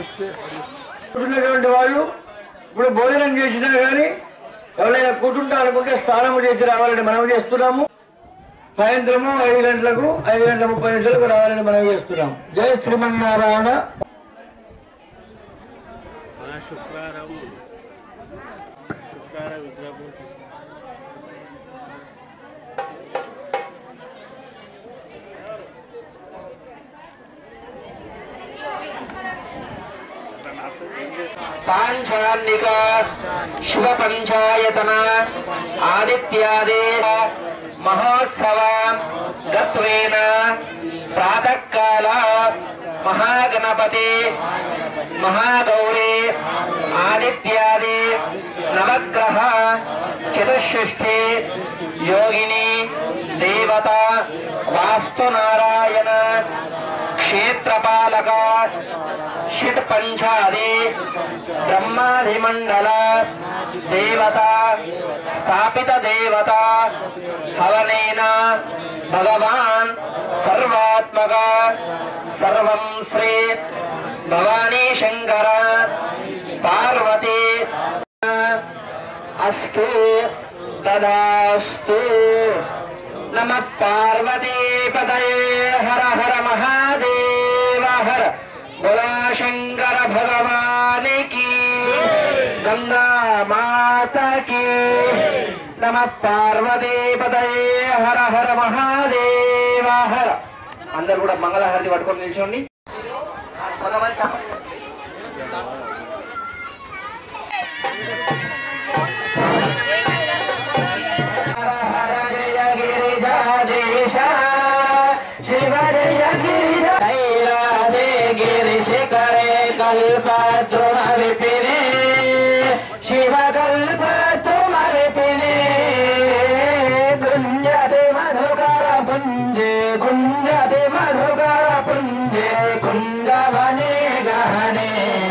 కూర్చున్నటువంటి వాళ్ళు ఇప్పుడు భోజనం చేసినా కానీ ఎవరైనా కూర్చుంటా అనుకుంటే స్నానం చేసి రావాలని మనం చేస్తున్నాము. సాయంత్రము 5 గంటలకు 5:30 రావాలని మనం చేస్తున్నాం. జై శ్రీమన్నారాయణ. శుక్రవారం విగ్రహం पांचालिक शुभ पंचायतन आदित्यादेव महोत्सव गत्वेन प्रातःकाल महागणपति महागौरी आदित्यादि नवग्रह चतुष्षष्ठी योगिनी देवता वास्तुनारायण क्षेत्रपालक षट्पंचादि ब्रह्माधिमंडल देवता स्थापित देवता हवनेन भगवान सर्वात्मक सर्वं श्री भवानी शंकर पार्वती अस्तु तदास्तु। नमः पार्वती पतये हर हर महादेव हर। बोला शंकर भगवान की, गंगा माता की। नमः पार्वती पतये हर हर महादेव हर। अंदर కూడా మంగళహారతి పట్టుకొని నిల్చోండి. शिव जय गिरिजा कैलासे गिरिशिखरे कल्पद्रुम विपिने शिव कल्पद्रुम विपिने गुंजते मधुकर पुंजे गुंजते मधुकर पुंजे कुंजवने गहने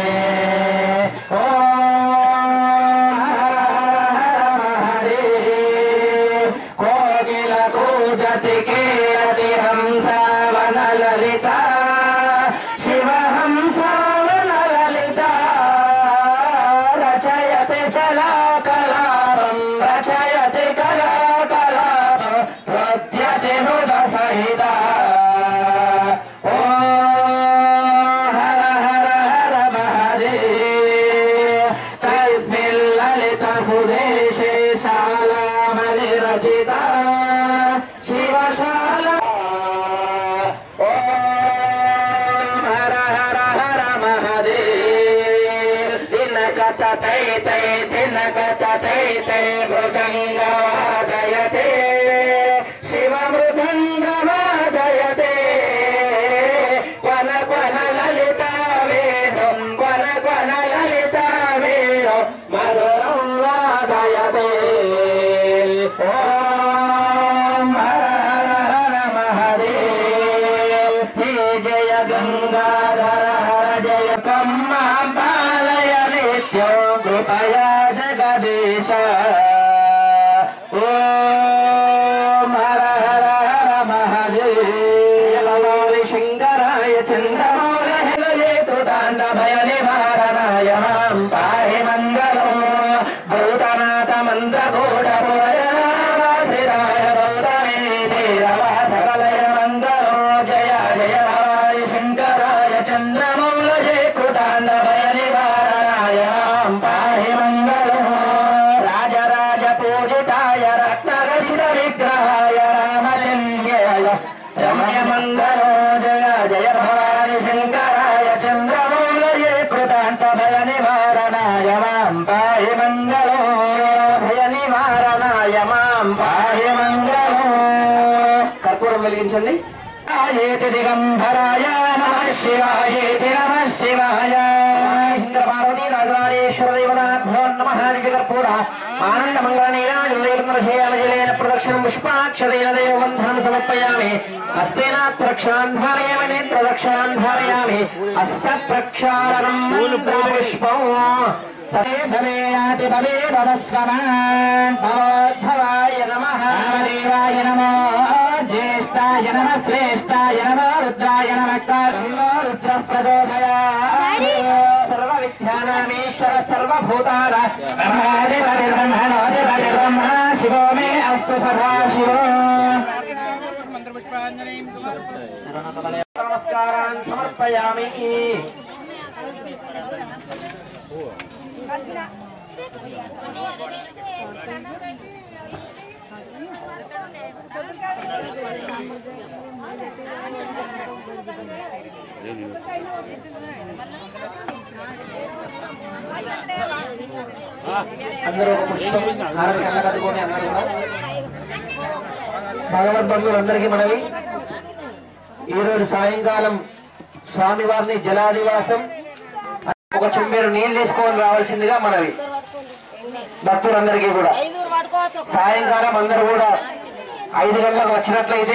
मृदंगवादयते शिव मृदंगवादयते क्वन क्वन ललिता वेणु क्वन क्वन ललिता वेणु मधुरं वादयते। ओम हर हर महादेव। हे जय गंगाधर हर जय कम्मा पालय नित्यो कृपया जगदीश। ओम हर हर हर महादेव। नमो शंकराय चंद्रमौलये कृतांत भय निवारणाय मां पाहि मंगलो भूतनाथ मंत्रकूट पुरयावासिराय गौतमे सकलय मंगलो। जय जय हराय शंकराय चंद्रमौलये कृतांत भय निवारणाय मां पाहि मंगलो। राजराज पूजिताय रत्नरचित विग्रहाय रामलिंगाय रमय मंगलो। जय जय भवानी शंकराय चंद्रमौलये कृतांत भय निवारणाय मां पाहि मंगलो। भय निवारणाय मां पाहि मंगलो। कर्पूरं వెలిగించండి. आयेति दिगंबराय नमः शिवाय नमः शिवाय। इंद्र पार्वती राजराजेश्वर देवताभ्यो नमः। कर्पूर आनंद मंगल नीराजलेन प्रदक्षिणं पुष्पाक्षरेण देवबन्धनं समर्पयामि। हस्तेन प्रक्षालनं धारयामि नेत्रदक्षिणां धारयामि। हस्तप्रक्षालनं पुष्पं सरे भवे याति भवे भवस्वमान्। भवोद्भवाय नमः देवाय नमः ज्येष्ठाय नमः श्रेष्ठाय नमः रुद्राय नमः। रुद्र प्रचोदयात्। ब्रह्मामीश्वर सर्वभूतानां ब्रह्मादिपतिर्ब्रह्मणोऽधिपतिर् ब्रह्मा शिवो मे अस्तु सदा शिवो। नमस्कारान् समर्पयामि। భగవద్బంధువులందరికీ మనవి, ఈరోజు సాయంకాలం స్వామివారిని జలాదివాసం ఒక చెంబేరు నీళ్ళు తీసుకొని రావాల్సిందిగా మనవి. భక్తులందరికీ కూడా సాయంకాలం అందరూ కూడా 5 గంటలకు వచ్చినట్లయితే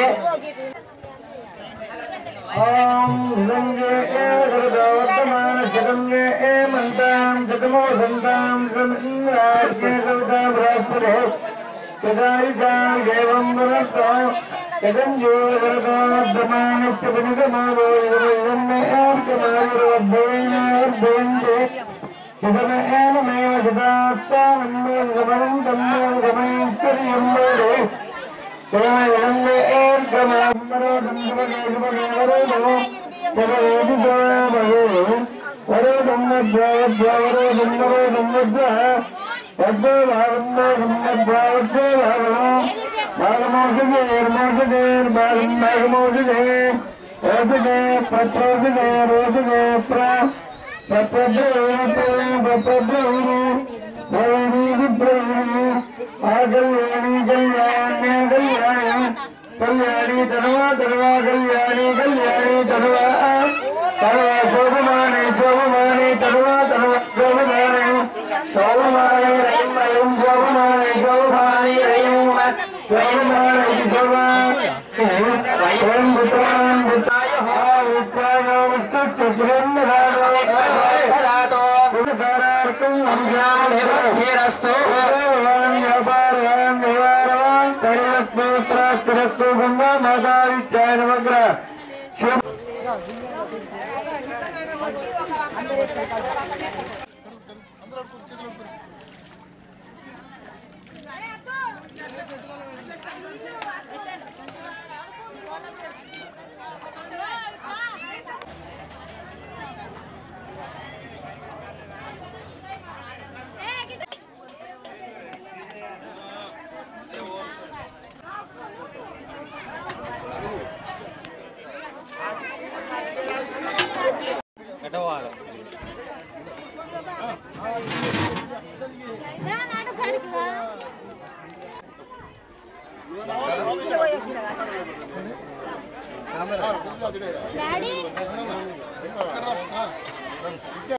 कल्याणी तनवा तनवा कल्याणी कल्याणी तनवा तनवा शोभमाने शोभमाने तनवा तनवा शोभमाने शोभमाने रयं रयं शोभमाने शोभमाने रयं रयमाने शोभा स्वयं पुत्रान् पुत्राय पुत्राय उत्तुष्टुरन्नरातो पुत्रार्थं अम्याने भक्तिरस्तु व्यापारवान् निवारवान् तरिलक्ष्मीत्रास्तु गंगा माता विद्याय नमः। Daddy